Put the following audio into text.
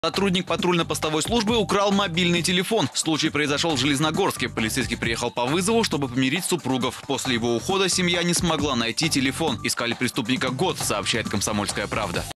Сотрудник патрульно-постовой службы украл мобильный телефон. Случай произошел в Железногорске. Полицейский приехал по вызову, чтобы помирить супругов. После его ухода семья не смогла найти телефон. Искали преступника год, сообщает «Комсомольская правда».